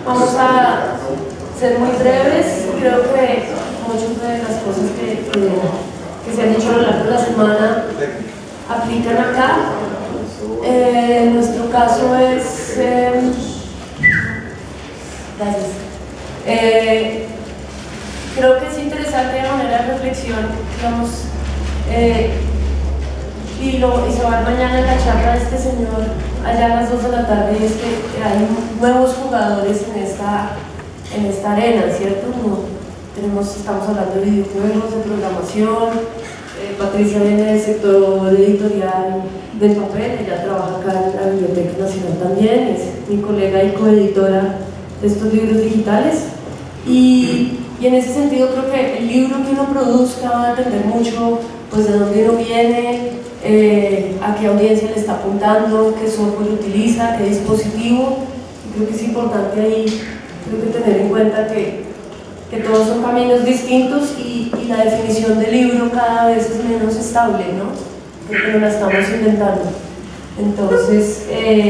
Vamos a ser muy breves. Creo que muchas de las cosas que se han dicho a lo largo de la semana aplican acá. Nuestro caso es... gracias. Creo que es interesante de manera de reflexión, digamos, y se va a ver mañana en la charla de este señor allá a las 2 de la tarde, es que hay nuevos jugadores en esta arena, ¿cierto? Estamos hablando de videojuegos, de programación. Patricia viene del sector editorial del papel, ella trabaja acá en la Biblioteca Nacional también, es mi colega y coeditora de estos libros digitales. Y en ese sentido creo que el libro que uno produzca va a depender mucho pues, de dónde uno viene, a qué audiencia le está apuntando, qué software utiliza, qué dispositivo. Y creo que es importante ahí tener en cuenta que todos son caminos distintos y la definición del libro cada vez es menos estable, ¿no? Porque no la estamos inventando. Entonces,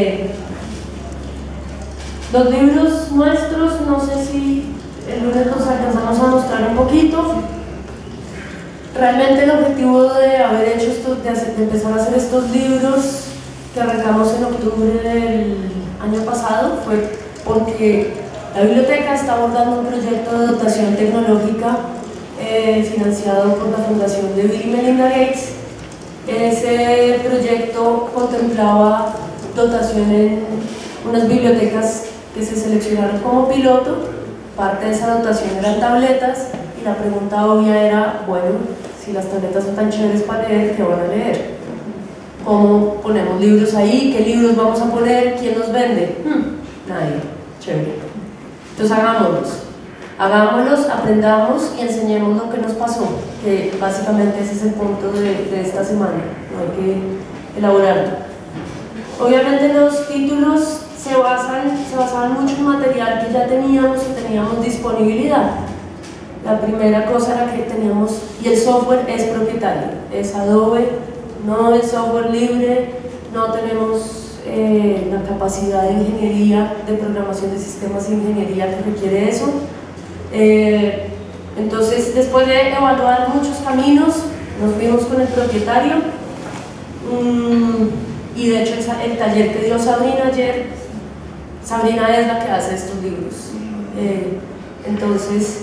los libros nuestros, no sé si el lunes los alcanzamos a mostrar un poquito. Realmente el objetivo de haber hecho de empezar a hacer estos libros que arrancamos en octubre del año pasado fue porque la biblioteca está abordando un proyecto de dotación tecnológica financiado por la Fundación de Bill y Melinda Gates. Ese proyecto contemplaba dotación en unas bibliotecas que se seleccionaron como piloto. Parte de esa dotación eran tabletas y la pregunta obvia era, bueno, si las tabletas son tan chéveres para leer, ¿qué van a leer? ¿Cómo ponemos libros ahí? ¿Qué libros vamos a poner? ¿Quién los vende? Nadie. Chévere. Entonces hagámoslos, aprendamos y enseñemos lo que nos pasó, que básicamente ese es el punto de esta semana, no hay que elaborarlo. Obviamente los títulos se basaban mucho en material que ya teníamos y teníamos disponibilidad. La primera cosa era que teníamos, y el software es propietario, es Adobe, no es software libre, no tenemos la capacidad de ingeniería, de programación de sistemas de ingeniería que requiere eso. Entonces, después de evaluar muchos caminos, nos vimos con el propietario y de hecho el taller que dio Sabrina ayer, Sabrina es la que hace estos libros. Entonces,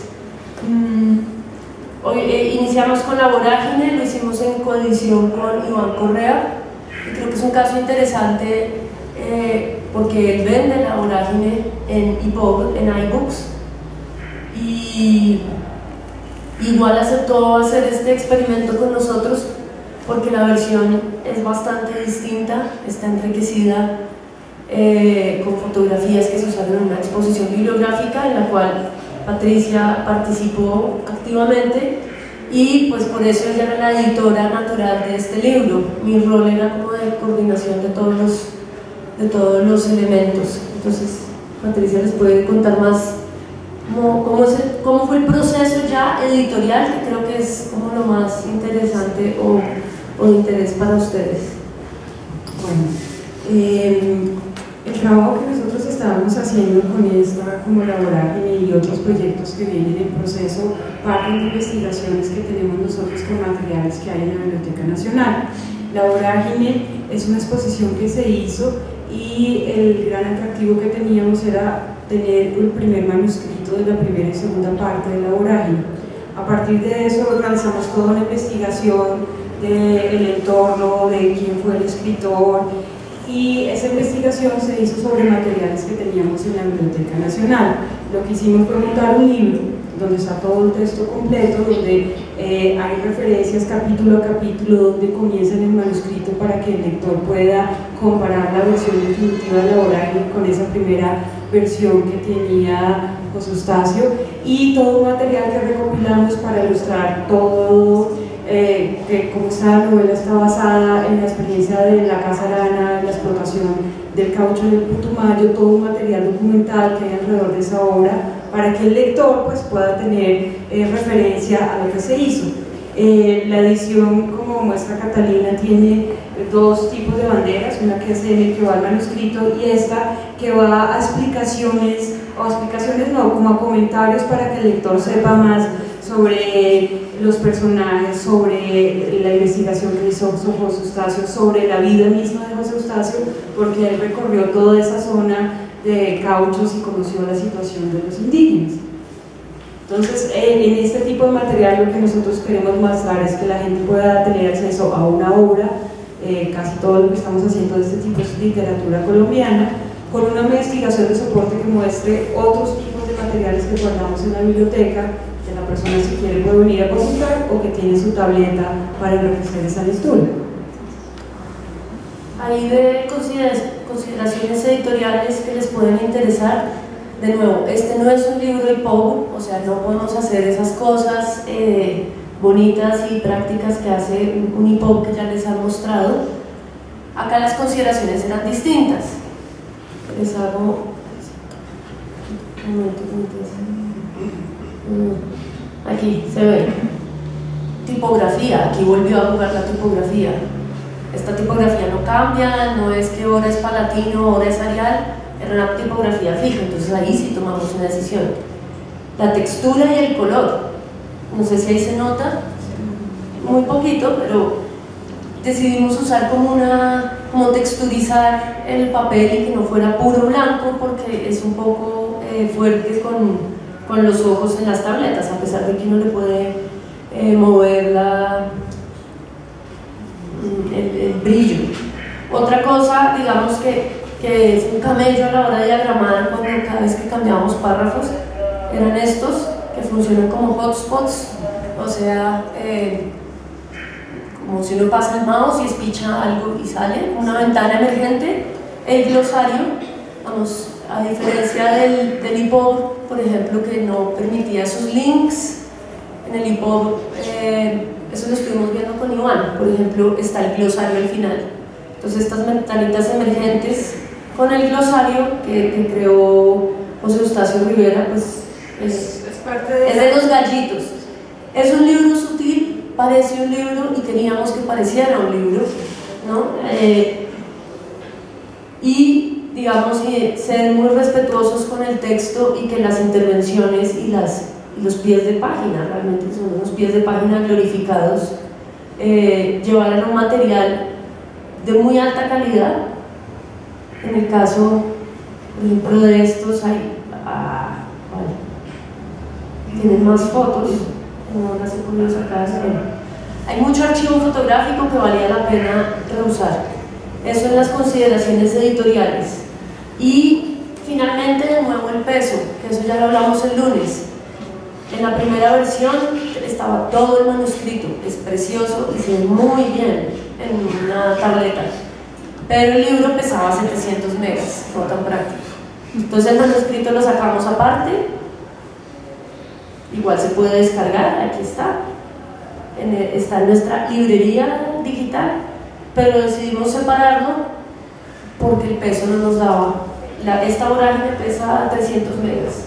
hoy iniciamos con La Vorágine, lo hicimos en coedición con Iván Correa. Y creo que es un caso interesante porque él vende La Vorágine en iBooks y igual aceptó hacer este experimento con nosotros porque la versión es bastante distinta, está enriquecida con fotografías que se usaron en una exposición bibliográfica en la cual Patricia participó activamente. Y pues por eso ella era la editora natural de este libro. Mi rol era como de coordinación de todos los elementos. Entonces Patricia les puede contar más cómo fue el proceso ya editorial, que creo que es como lo más interesante o de interés para ustedes. Bueno, el trabajo que nosotros estábamos haciendo con esta como La Vorágine y otros proyectos que vienen en proceso parten de investigaciones que tenemos nosotros con materiales que hay en la Biblioteca Nacional. La Vorágine es una exposición que se hizo y el gran atractivo que teníamos era tener el primer manuscrito de la primera y segunda parte de La Vorágine. A partir de eso organizamos toda una investigación del entorno, de quién fue el escritor, y esa investigación se hizo sobre materiales que teníamos en la Biblioteca Nacional. Lo que hicimos fue montar un libro donde está todo el texto completo, donde hay referencias capítulo a capítulo, donde comienza en el manuscrito para que el lector pueda comparar la versión definitiva de La Vorágine con esa primera versión que tenía José Eustacio, y todo un material que recopilamos para ilustrar todo, cómo esta novela está basada en la experiencia de la Casa Arana, la explotación del caucho en el Putumayo, todo un material documental que hay alrededor de esa obra para que el lector pues, pueda tener referencia a lo que se hizo. La edición, como muestra Catalina, tiene dos tipos de banderas, una que es el que va al manuscrito y esta que va a explicaciones o explicaciones no, como comentarios para que el lector sepa más sobre los personajes, sobre la investigación que hizo José Eustacio, sobre la vida misma de José Eustacio, porque él recorrió toda esa zona de cauchos y conoció la situación de los indígenas. Entonces, en este tipo de material lo que nosotros queremos mostrar es que la gente pueda tener acceso a una obra, casi todo lo que estamos haciendo de este tipo es literatura colombiana, con una investigación de soporte que muestre otros tipos de materiales que guardamos en la biblioteca, que la persona si quiere puede venir a consultar o que tiene su tableta para enriquecer esa lectura. Ahí de consideraciones editoriales que les pueden interesar. De nuevo, este no es un libro EPUB, o sea, no podemos hacer esas cosas bonitas y prácticas que hace un EPUB que ya les han mostrado. Acá las consideraciones eran distintas. Les hago... un momento, aquí se ve. Tipografía, aquí volvió a jugar la tipografía. Esta tipografía no cambia, no es que ahora es Palatino, ahora es Arial, era una tipografía fija, entonces ahí sí tomamos una decisión. La textura y el color, no sé si ahí se nota, muy poquito, pero decidimos usar como texturizar el papel y que no fuera puro blanco porque es un poco fuerte con los ojos en las tabletas, a pesar de que uno le puede mover el brillo. Otra cosa, digamos que es un camello a la hora de diagramar, cuando cada vez que cambiamos párrafos, eran estos que funcionan como hotspots, o sea, como si uno pasa el mouse y espicha algo y sale, una ventana emergente. El glosario, vamos, a diferencia del EPUB, por ejemplo, que no permitía esos links, en el EPUB, eso lo estuvimos viendo con Iván, por ejemplo, está el glosario al final. Entonces estas ventanitas emergentes con el glosario que creó José Eustacio Rivera, pues es de los gallitos. Es un libro sutil, parece un libro y queríamos que pareciera un libro, ¿no? Y digamos ser muy respetuosos con el texto y que las intervenciones y los pies de página, realmente son unos pies de página glorificados, llevaran un material de muy alta calidad. En el caso, por ejemplo, de estos tienen más fotos, no las he podido sacar. Hay mucho archivo fotográfico que valía la pena reusar. Eso en las consideraciones editoriales. Y finalmente, de nuevo, el peso, que eso ya lo hablamos el lunes. En la primera versión estaba todo el manuscrito, es precioso y se ve muy bien en una tableta, pero el libro pesaba 700 megas, no tan práctico. Entonces el manuscrito lo sacamos aparte, igual se puede descargar, aquí está, está en nuestra librería digital, pero decidimos separarlo porque el peso no nos daba. Esta vorágine pesa 300 megas.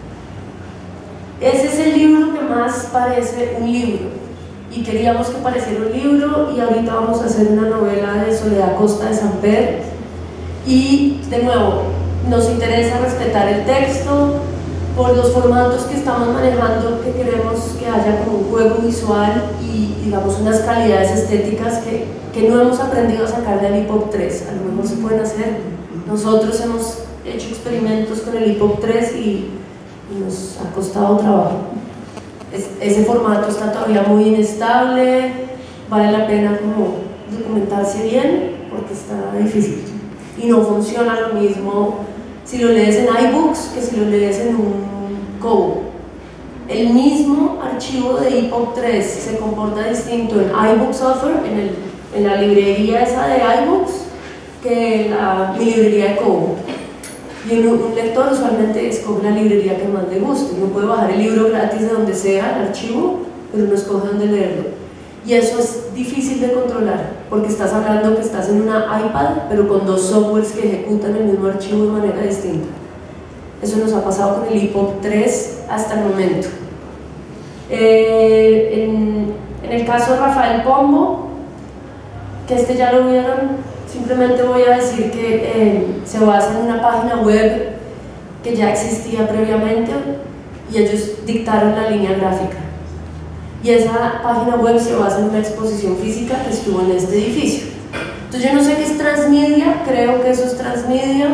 Ese es el libro que más parece un libro y queríamos que pareciera un libro, y ahorita vamos a hacer una novela de Soledad Costa de Samper, y de nuevo nos interesa respetar el texto por los formatos que estamos manejando, que queremos que haya como un juego visual y digamos unas calidades estéticas que no hemos aprendido a sacar del EPUB 3. A lo mejor se pueden hacer. Nosotros hemos hecho experimentos con el EPUB 3 y nos ha costado trabajo. Ese formato está todavía muy inestable, vale la pena como documentarse bien porque está difícil y no funciona lo mismo si lo lees en iBooks que si lo lees en un Kobo. El mismo archivo de EPUB 3 se comporta distinto en iBooks Offer, en la librería esa de iBooks, que en mi librería de Kobo. Y un lector usualmente escoge la librería que más le guste. Uno puede bajar el libro gratis de donde sea, el archivo, pero no escoge dónde leerlo. Y eso es difícil de controlar, porque estás hablando que estás en una iPad, pero con dos softwares que ejecutan el mismo archivo de manera distinta. Eso nos ha pasado con el EPUB 3 hasta el momento. En el caso de Rafael Pombo, que este ya lo vieron, simplemente voy a decir que se basa en una página web que ya existía previamente y ellos dictaron la línea gráfica. Y esa página web se basa en una exposición física que estuvo en este edificio. Entonces yo no sé qué es transmedia, creo que eso es transmedia,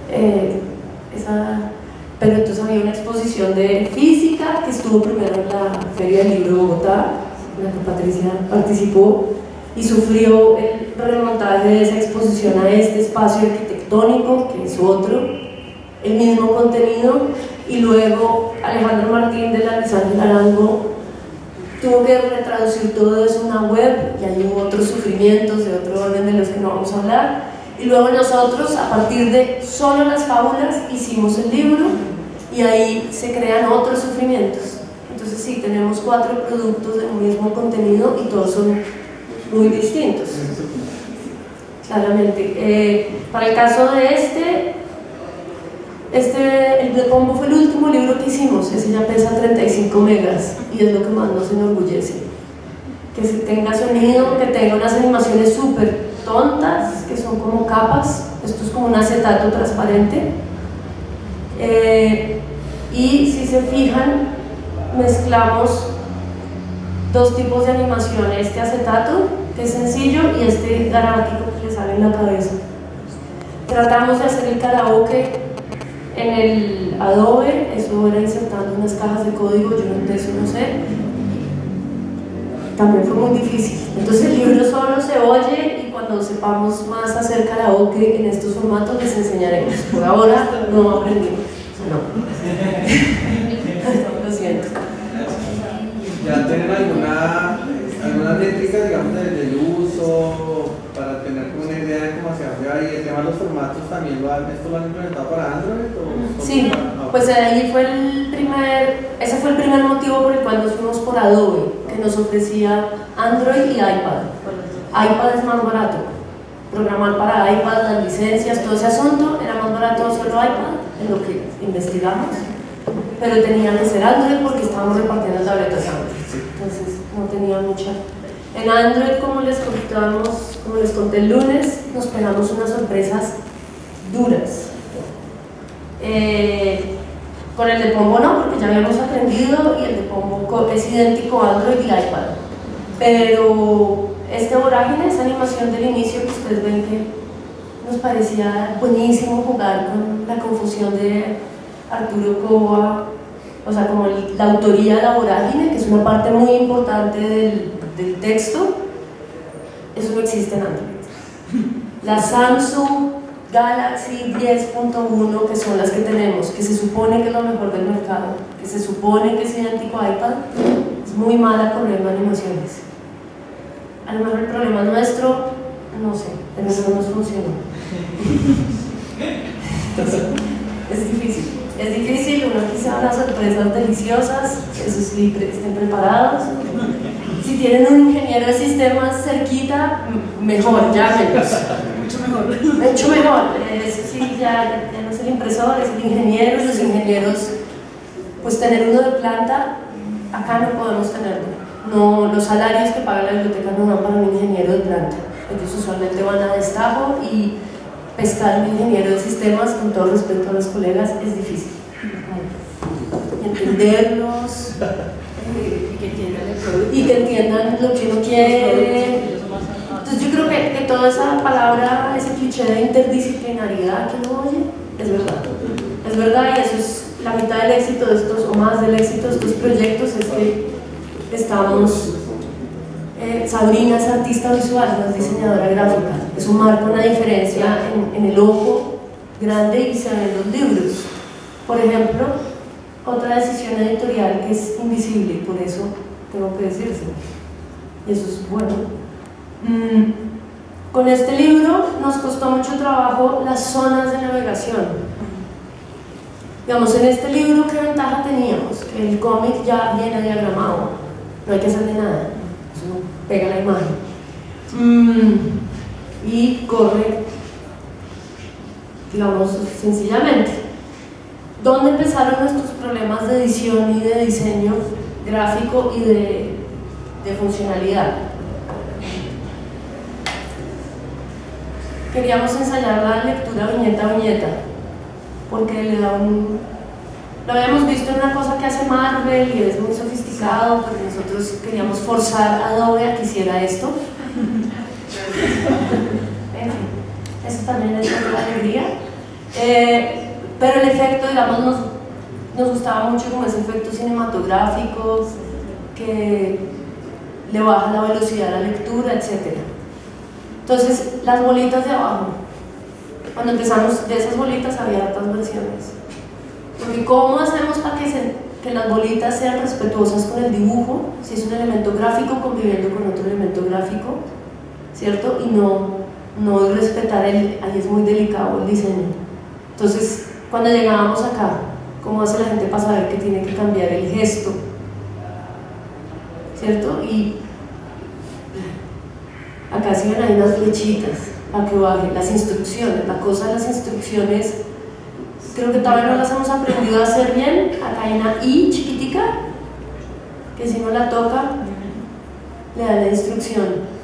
pero entonces había una exposición de física que estuvo primero en la Feria del Libro de Bogotá, en la que Patricia participó, y sufrió el remontaje de esa exposición a este espacio arquitectónico, que es otro, el mismo contenido, y luego Alejandro Martín de la Luis Ángel Arango tuvo que retraducir todo eso en una web, y hay otros sufrimientos de otro orden de los que no vamos a hablar, y luego nosotros, a partir de solo las fábulas, hicimos el libro, y ahí se crean otros sufrimientos. Entonces sí, tenemos 4 productos del mismo contenido y todos son muy distintos, claramente. Para el caso de el de Pombo fue el último libro que hicimos, ese ya pesa 35 megas y es lo que más nos enorgullece. Que se tenga sonido, que tenga unas animaciones súper tontas, que son como capas, esto es como un acetato transparente. Y si se fijan, mezclamos 2 tipos de animación, este acetato, que es sencillo, y este gramático que le sale en la cabeza. Tratamos de hacer el karaoke en el Adobe, eso era insertando unas cajas de código, yo de eso no sé. También fue muy difícil. Entonces el libro solo se oye y cuando sepamos más hacer karaoke en estos formatos les enseñaremos. Por ahora no aprendimos. No. Lo siento. ¿Ya tienen alguna métrica, digamos, del uso para tener una idea de cómo se hace ahí? ¿El tema de los formatos también esto lo han implementado para Android? Sí, pues ahí ese fue el primer motivo por el cual nos fuimos por Adobe, que nos ofrecía Android y iPad. iPad es más barato, programar para iPad, las licencias, todo ese asunto, era más barato solo iPad, en lo que investigamos, pero tenía que ser Android porque estábamos repartiendo tabletas Android, entonces no tenía mucha. En Android, como les conté el lunes, nos pegamos unas sorpresas duras. Con el de Pombo no, porque ya habíamos aprendido y el de Pombo es idéntico a Android y iPad, pero este Vorágine, esa animación del inicio que ustedes ven que nos parecía buenísimo jugar con la confusión de Arturo Coba, o sea, como la autoría de la Vorágine, que es una parte muy importante del texto, eso no existe en Android. La Samsung Galaxy 10.1, que son las que tenemos, que se supone que es lo mejor del mercado, que se supone que es idéntico a iPad, es muy mala corriendo animaciones. A lo mejor el problema nuestro, no sé, pero no nos funcionó. Es difícil, uno quizá unas sorpresas deliciosas, eso sí, estén preparados. Si tienen un ingeniero de sistemas cerquita, mejor, llámenos. Mucho mejor. Sí, ya no es el impresor, es el ingeniero. Los ingenieros, pues tener uno de planta, acá no podemos tenerlo. No, los salarios que paga la biblioteca no van para un ingeniero de planta. Ellos usualmente van a destajo y pescar un ingeniero de sistemas, con todo respeto a los colegas, es difícil. Entenderlos y que entiendan lo que uno quiere. Entonces yo creo que toda esa palabra, ese cliché de interdisciplinaridad que uno oye, es verdad. Es verdad, y eso es la mitad del éxito de estos, o más del éxito de estos proyectos, es que estamos... Sabrina es artista visual, no es diseñadora gráfica. Eso marca una diferencia en el ojo grande y se ven los libros. Por ejemplo, otra decisión editorial que es invisible y por eso tengo que decirse. Y eso es bueno. Con este libro nos costó mucho trabajo las zonas de navegación. Digamos, en este libro, ¿qué ventaja teníamos? Que el cómic ya viene diagramado, no hay que hacerle nada, eso pega la imagen y corre, digamos, sencillamente. ¿Dónde empezaron nuestros problemas de edición y de diseño gráfico y de funcionalidad? Queríamos ensayar la lectura viñeta a viñeta porque le da un... Lo habíamos visto en una cosa que hace Marvel y es muy sofisticado, pero nosotros queríamos forzar a Adobe a que hiciera esto. En fin, eso también es otra alegría. Pero el efecto, digamos, nos gustaba mucho como ese efecto cinematográfico que le baja la velocidad a la lectura, etc. Entonces, las bolitas de abajo, cuando empezamos, de esas bolitas había otras versiones. Porque ¿cómo hacemos para que las bolitas sean respetuosas con el dibujo? Si es un elemento gráfico conviviendo con otro elemento gráfico, ¿cierto? Y no respetar ahí es muy delicado el diseño. Entonces, cuando llegábamos acá, ¿cómo hace la gente para saber que tiene que cambiar el gesto? ¿Cierto? Y acá sí ven ahí unas flechitas para que baje las instrucciones. La cosa de las instrucciones, creo que todavía no las hemos aprendido a hacer bien. Acá hay una I chiquitica, que si no la toca, le da la instrucción.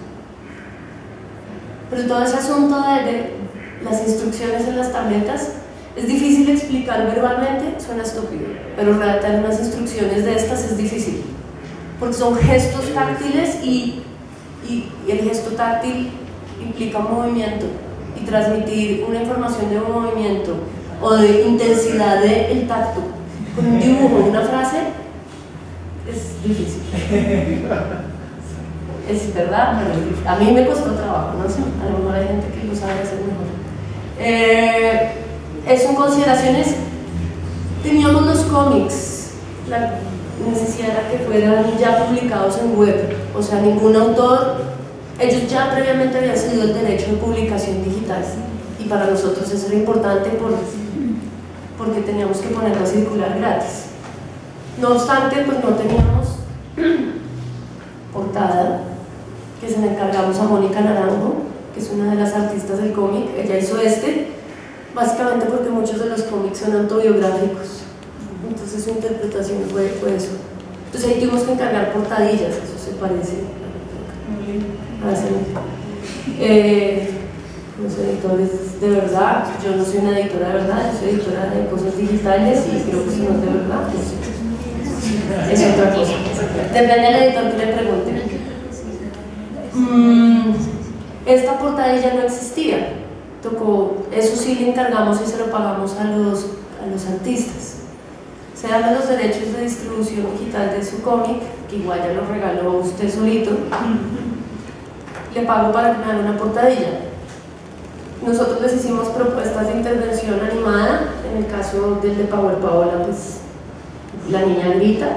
Pero todo ese asunto de las instrucciones en las tabletas es difícil de explicar verbalmente, suena estúpido, pero redactar unas instrucciones de estas es difícil, porque son gestos táctiles y el gesto táctil implica un movimiento, y transmitir una información de un movimiento o de intensidad del tacto con un dibujo de una frase es difícil. Es verdad, pero a mí me costó trabajo, no sé, a lo mejor hay gente que lo sabe hacer mejor. Eso en consideraciones, teníamos los cómics, la necesidad era que fueran ya publicados en web, o sea, ningún autor, ellos ya previamente habían cedido el derecho de publicación digital, y para nosotros eso era importante porque teníamos que ponerlo a circular gratis. No obstante, pues no teníamos portada, que se le encargamos a Mónica Naranjo, que es una de las artistas del cómic. Ella hizo básicamente porque muchos de los cómics son autobiográficos, entonces su interpretación fue eso. Entonces ahí tuvimos que encargar portadillas, eso se parece a los editores de verdad. Yo no soy una editora de verdad, yo soy editora de cosas digitales y creo que eso no es de verdad, pues, es otra cosa. Depende del editor que le pregunte. Esta portadilla no existía, eso sí le encargamos y se lo pagamos a los artistas. Se dan los derechos de distribución digital de su cómic, que igual ya lo regaló usted solito, le pago para que me haga una portadilla. Nosotros les hicimos propuestas de intervención animada, en el caso del de Power Paola, pues la niña grita.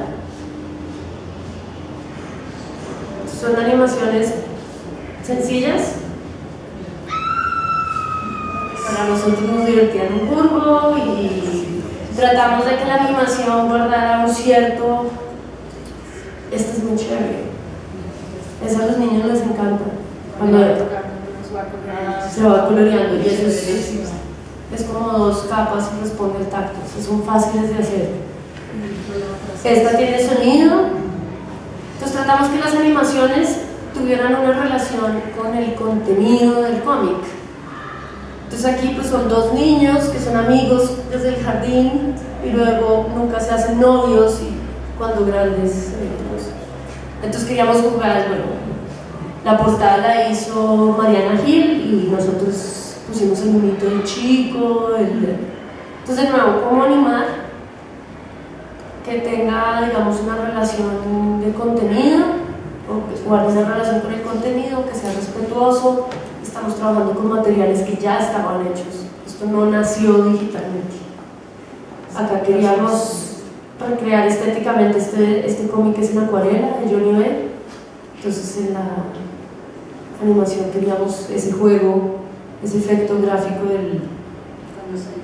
Son animaciones sencillas, para nosotros nos divertían un curvo y tratamos de que la animación guardara un cierto... Esta es muy chévere, eso a los niños les encanta, cuando se va coloreando, y eso es como dos capas y responde el tacto, son fáciles de hacer. Esta tiene sonido, entonces tratamos que las animaciones tuvieran una relación con el contenido del cómic. Entonces aquí pues son dos niños que son amigos desde el jardín y luego nunca se hacen novios y cuando grandes entonces queríamos jugar, bueno, la portada la hizo Mariana Gil y nosotros pusimos el monito del chico, entonces de nuevo, ¿cómo animar que tenga, digamos, una relación de contenido, o que guarde esa relación con el contenido, que sea respetuoso? Estamos trabajando con materiales que ya estaban hechos, esto no nació digitalmente. Acá queríamos recrear estéticamente este cómic que es en acuarela de Johnny Bell, entonces en la animación queríamos ese juego, ese efecto gráfico del... Cuando se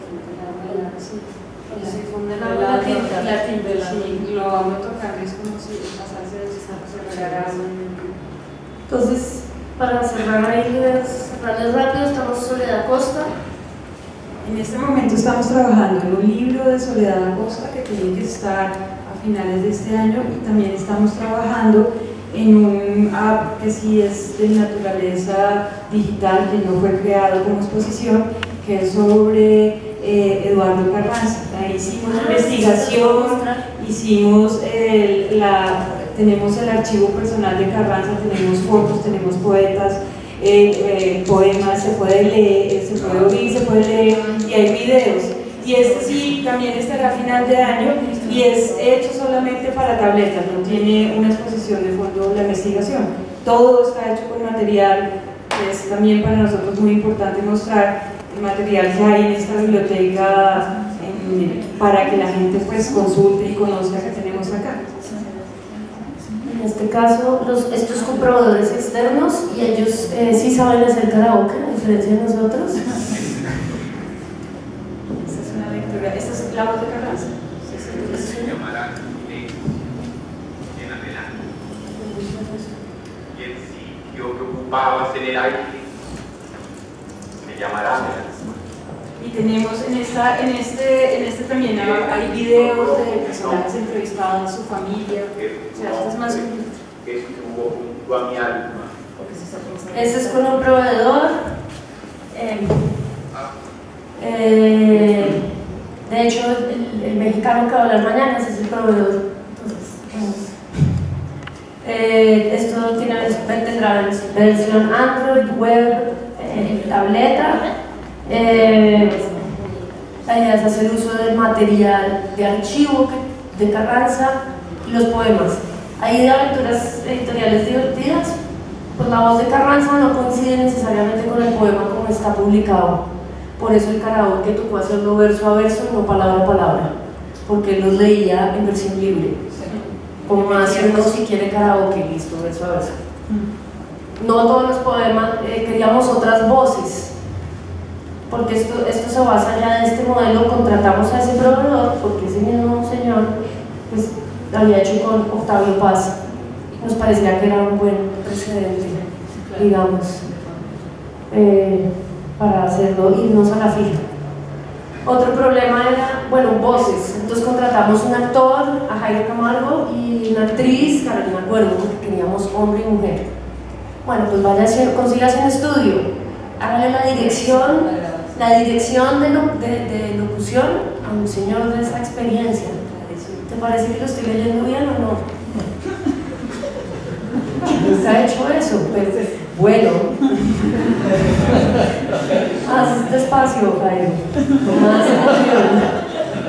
difunde la tinta. La tinta, sí, lo vamos a tocar, es como si pasase se regara. Entonces, para cerrarles rápido, estamos Soledad Acosta. En este momento estamos trabajando en un libro de Soledad Acosta que tiene que estar a finales de este año, y también estamos trabajando en un app que sí es de naturaleza digital, que no fue creado como exposición, que es sobre Eduardo Carranza. Ahí hicimos investigación, hicimos tenemos el archivo personal de Carranza, tenemos fotos, tenemos poetas, poemas, se puede leer, se puede oír, se puede leer, y hay videos. Y este sí también estará a final de año y es hecho solamente para tabletas, no tiene una exposición de fondo la investigación. Todo está hecho con material, es también para nosotros muy importante mostrar el material que hay en esta biblioteca para que la gente pues consulte y conozca que tenemos acá. En este caso, estos comprobadores externos, y ellos sí saben hacer karaoke, a diferencia de nosotros. Esta es una lectura, esta es la voz de Carranza. Se llamará en adelante. Y el sitio que ocupabas en el aire se llamará. Y tenemos en este también hay videos de personajes entrevistados, su familia. O sea, esto es más que estuvo junto a mi alma. Este es con un proveedor. De hecho, el mexicano que va a hablar mañana ese es el proveedor. Entonces, esto tendrá versión Android, web, tableta. La idea es hacer uso del material de archivo de Carranza y los poemas. Hay de aventuras editoriales divertidas, pues la voz de Carranza no coincide necesariamente con el poema como está publicado. Por eso el karaoke tocó hacerlo verso a verso y no palabra a palabra, porque él los leía en versión libre. Como más uno si quiere karaoke, listo, verso a verso. No todos los poemas, queríamos otras voces, porque esto se basa ya en este modelo. Contratamos a ese proveedor porque ese mismo señor pues lo había hecho con Octavio Paz. Nos parecía que era un buen precedente, digamos, para hacerlo, irnos a la fija. Otro problema era, bueno, voces. Entonces contratamos un actor, a Jairo Camargo, y una actriz, Carolina Cuervo, porque queríamos hombre y mujer. Bueno, pues vaya, consígase un estudio, hágale la dirección de locución a un señor de esa experiencia. ¿Te parece que lo estoy leyendo bien o no? Nunca ha hecho eso, pues bueno. Más despacio, Jairo. Más emoción.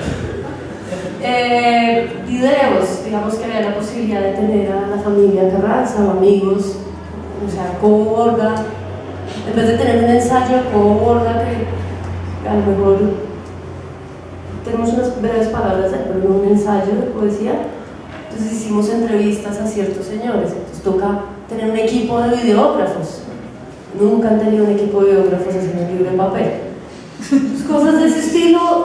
Videos, digamos que había la posibilidad de tener a la familia Carranza o amigos, o sea, Cobo Borda. En vez de tener un ensayo, Cobo Borda, que a lo mejor tenemos unas breves palabras, pero no un ensayo de poesía. Entonces hicimos entrevistas a ciertos señores. Entonces toca tener un equipo de videógrafos. Nunca han tenido un equipo de videógrafos haciendo un libro en papel. Pues cosas de ese estilo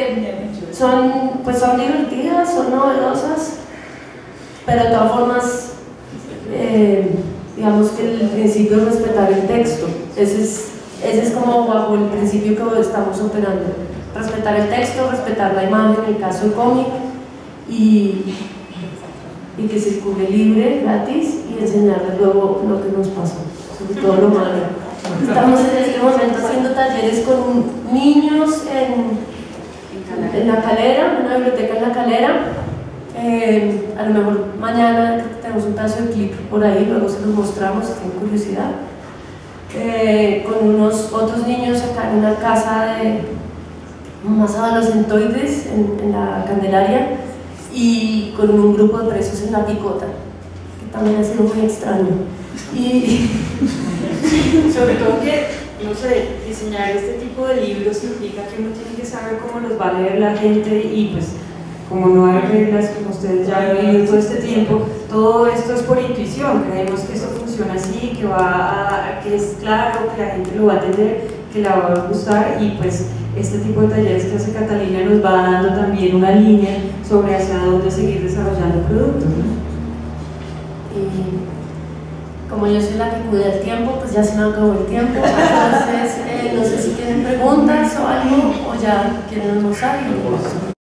son divertidas, son novedosas, pero de todas formas, digamos que el principio es respetar el texto. Ese es como bajo el principio que estamos operando. Respetar el texto, respetar la imagen, en el caso de cómic, y que circule libre, gratis, y enseñarles luego lo que nos pasó, sobre todo lo malo. Estamos en este momento haciendo talleres con niños en La Calera, en una biblioteca en La Calera. A lo mejor mañana tenemos un pedazo de clip por ahí, luego se los mostramos si tienen curiosidad. Con unos otros niños acá en una casa más adolescentoides en la Candelaria, y con un grupo de presos en La Picota, que también ha sido muy extraño. Y sobre todo que, no sé, diseñar este tipo de libros implica que uno tiene que saber cómo los va a leer la gente, y pues como no hay reglas, como ustedes ya han vivido todo este tiempo, todo esto es por intuición. Creemos que esto funciona así, que es claro, que la gente lo va a entender, que la va a gustar, y pues este tipo de talleres que hace Catalina nos va dando también una línea sobre hacia dónde seguir desarrollando el producto, ¿no? Y como yo soy la que cuida el tiempo, pues ya se me acabó el tiempo. Entonces, no sé si tienen preguntas o algo, o ya quieren almorzar.